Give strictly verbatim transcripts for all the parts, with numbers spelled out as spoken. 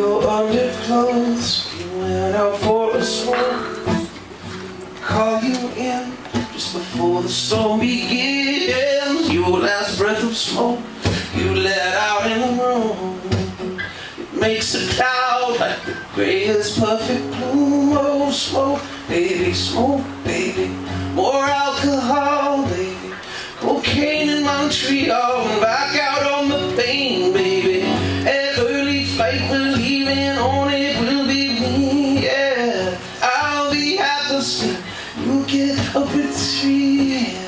your underclothes, you went out for a smoke. Call you in just before the storm begins. Your last breath of smoke you let out in the room, it makes a cloud like the grayest perfect bloom. Oh, smoke, baby, smoke, baby, more alcohol, baby, cocaine in Montreal, and back out on the plane, baby. An early flight, we're leaving, on it will be me, yeah. I'll be half asleep, you'll get up at three, yeah.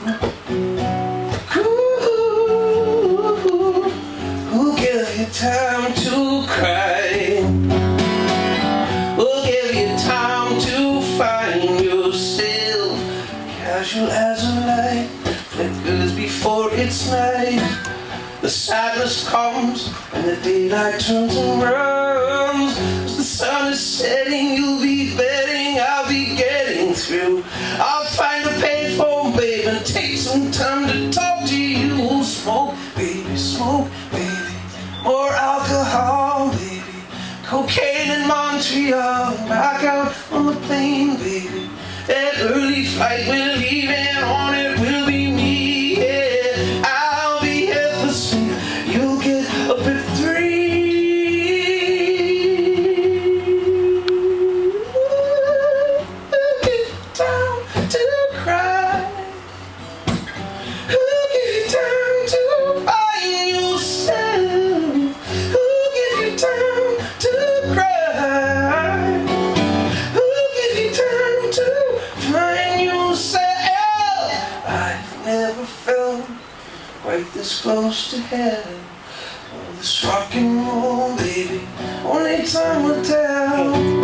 We'll give you time to cry, we'll give you time to find yourself. Casual as a light flickers before it's night. The sadness comes and the daylight turns and runs. As the sun is setting, you'll be betting I'll be getting through. I'll find a payphone, babe, and take some time to talk to you. Smoke, baby, smoke, baby, more alcohol, baby, cocaine in Montreal, back out on the plane, baby. That early flight we're leaving, on it will be me, yeah. I'll be here for sleep, you'll get up at three. Who'll give you time to cry, who'll give you time to find yourself, who'll give you time to cry, who'll give you time to find yourself. I've never felt quite this close to heaven. Oh, this rock and roll, baby, only time will tell.